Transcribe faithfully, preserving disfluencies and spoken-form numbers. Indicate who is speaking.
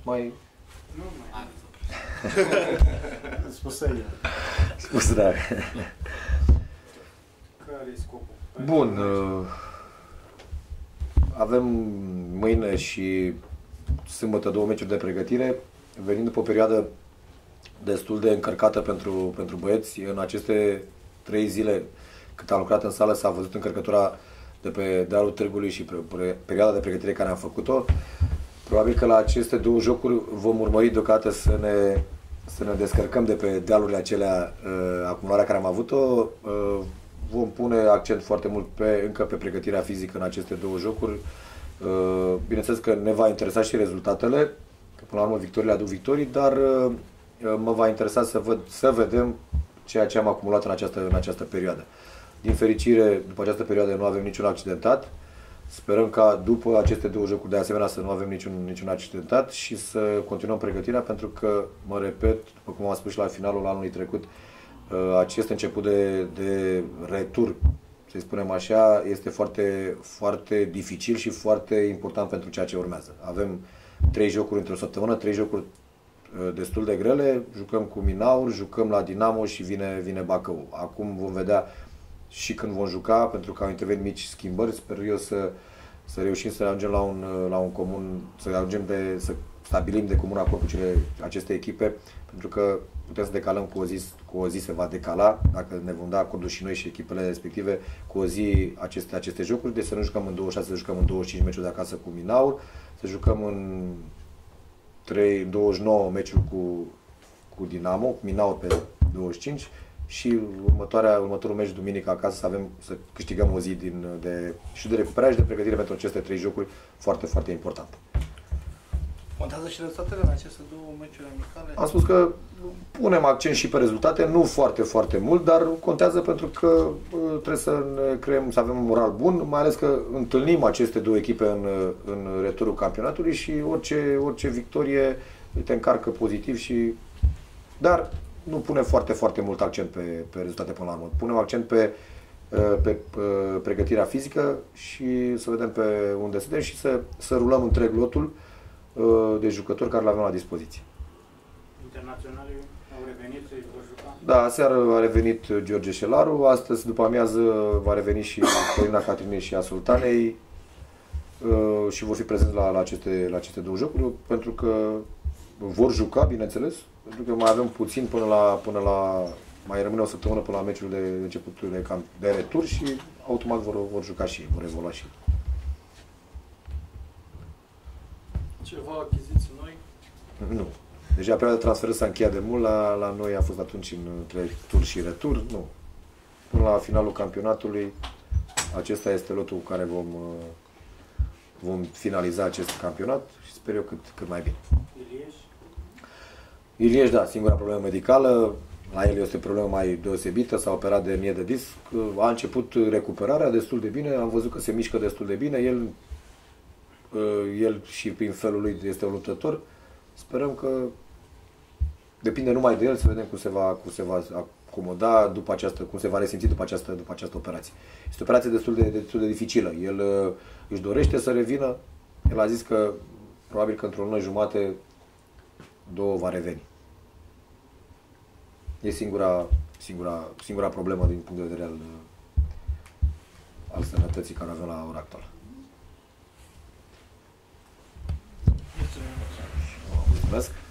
Speaker 1: Mai...
Speaker 2: Nu mai.
Speaker 3: Spusă el.
Speaker 1: Spus, da.
Speaker 2: Care e scopul?
Speaker 1: Bun. Avem mâine și sâmbătă două meciuri de pregătire, venind după o perioadă destul de încărcată pentru, pentru băieți. În aceste trei zile cât am lucrat în sală s-a văzut încărcătura de pe dealul Târgului și perioada de pregătire care am făcut-o. Probabil că la aceste două jocuri vom urmări deocamdată să ne, să ne descărcăm de pe dealurile acelea, uh, acumularea care am avut-o. Uh, vom pune accent foarte mult pe, încă pe pregătirea fizică în aceste două jocuri. Uh, bineînțeles că ne va interesa și rezultatele, că până la urmă victoriile aduc victorii, dar uh, mă va interesa să, văd, să vedem ceea ce am acumulat în această, în această perioadă. Din fericire, după această perioadă nu avem niciun accidentat. Sperăm ca după aceste două jocuri de asemenea să nu avem niciun, niciun accidentat și să continuăm pregătirea, pentru că, mă repet, după cum am spus și la finalul anului trecut, acest început de, de retur, să spunem așa, este foarte, foarte dificil și foarte important pentru ceea ce urmează. Avem trei jocuri într-o săptămână, trei jocuri destul de grele, jucăm cu Minaur, jucăm la Dinamo și vine, vine Bacău. Acum vom vedea și când vom juca, pentru că au intervenit mici schimbări, sper eu să, să reușim să ajungem la un, la un comun, să ajungem de, să stabilim de comun acord cu cele, aceste echipe, pentru că putem să decalăm cu o zi, cu o zi se va decala, dacă ne vom da acordul și noi și echipele respective, cu o zi aceste, aceste jocuri, deci să nu jucăm în douăzeci și șase, să jucăm în douăzeci și cinci meciuri de acasă cu Minaur, să jucăm în trei, douăzeci și nouă meciuri cu, cu Dinamo, cu Minaur pe douăzeci și cinci, și următoarea, următorul meci duminică acasă să avem, să câștigăm o zi din, de, și de recuperare și de pregătire pentru aceste trei jocuri foarte, foarte importante.
Speaker 3: Contează și rezultatele în aceste două meciuri amicale?
Speaker 1: Am spus că punem accent și pe rezultate, nu foarte, foarte mult, dar contează pentru că trebuie să ne creăm, să avem un moral bun, mai ales că întâlnim aceste două echipe în, în returul campionatului și orice, orice victorie te încarcă pozitiv și... Dar nu punem foarte, foarte mult accent pe, pe rezultate până la urmă. Punem accent pe, pe, pe pregătirea fizică și să vedem pe unde suntem și să, să rulăm întreg lotul de jucători care le avem la dispoziție.
Speaker 2: Internaționalii au revenit să-i vor juca?
Speaker 1: Da, aseară a revenit George Șelaru, astăzi după amiază va reveni și Corina Catrinei și a Sultanei și vor fi prezenți la, la, aceste, la aceste două jocuri, pentru că vor juca, bineînțeles, pentru că mai avem puțin până la, până la mai rămâne o săptămână până la meciul de începutul de, de retur și automat vor, vor juca și vor evolua și
Speaker 3: Ceva achiziții noi?
Speaker 1: Nu. Deja perioada de transfer s-a încheiat de mult, la, la noi a fost atunci între tur și retur, nu. Până la finalul campionatului, acesta este lotul cu care vom, vom finaliza acest campionat și sper eu cât, cât mai bine.
Speaker 2: Ilieș?
Speaker 1: Ilieș, da, singura problemă medicală, la el este o problemă mai deosebită, s-a operat de hernie de disc, a început recuperarea destul de bine, am văzut că se mișcă destul de bine, el, el și prin felul lui este un luptător, sperăm că depinde numai de el, să vedem cum se va, cum se va acomoda după această, cum se va resimți după această, după această operație. Este o operație destul de, destul de dificilă, el își dorește să revină, el a zis că probabil că într-o lună jumate, două va reveni. E singura, singura, singura problemă din punct de vedere al, al sănătății care avem la ora actuală. Mulțumesc!